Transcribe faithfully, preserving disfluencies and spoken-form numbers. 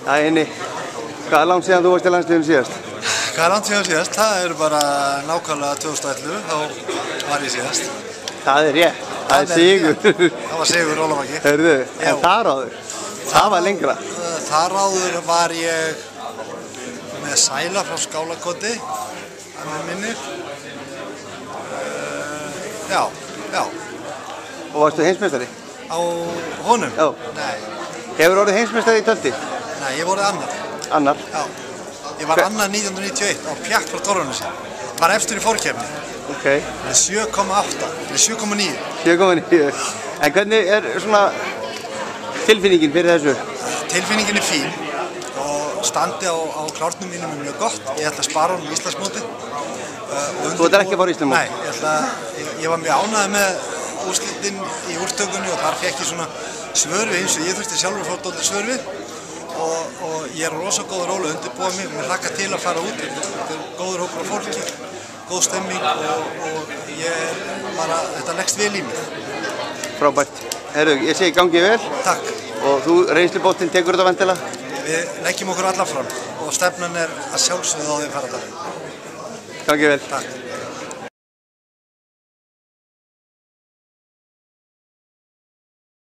Það er inni. Hvað er langt síðan þú varst í landsliðinu síðast? Hvað er langt síðan síðast? Það er bara nákvæmlega tvö þúsund og ellefu, þá var ég síðast. Það er rétt. Það er sigur. Það var sigur Rólamaki. Heyrðu, en þar áður? Það var lengra. Þar áður var ég með Sæla frá Skálakoti, að mér minnir. Já, já. Og varstu heimsmeistari? Á honum? Já. Nei. Hefur orðið heimsmeistari í tölti? Nei, ég voruð annar. Annar? Já. Ég var annar nítján hundruð níutíu og eitt á Pjakt frá Torfanessi. Var efstur í fórkeppni. Ok. Með sjö komma átta, með sjö komma níu. sjö komma níu. En hvernig er svona tilfinningin fyrir þessu? Tilfinningin er fín og standi á, á klárnum mínum er mjög gott. Ég ætla að spara honum í Íslandsmóti. Þú ætlar ekki að fara í Íslandsmóti? Nei, ég, ætla, ég, ég var mjög ánægður með úrslitin í úrtökunni og þar fekk ég svona svör við eins og ég þurfti sjálfur að fá dálítið svör við og, og ég er rosa góður róla að undirbúa mig og mér hlakka til að fara út. Þetta er góður hópur af fólki, góð stemming og, og ég er bara, þetta leggst vel í mig. Frábært. Herru, ég segi gangið vel. Takk. Og þú, reynslubóttinn, tekur þetta vantilega? Við leggjum okkur alla fram og stefnan er að sjálfsögðu á því að fara þetta. Gangið vel. Takk.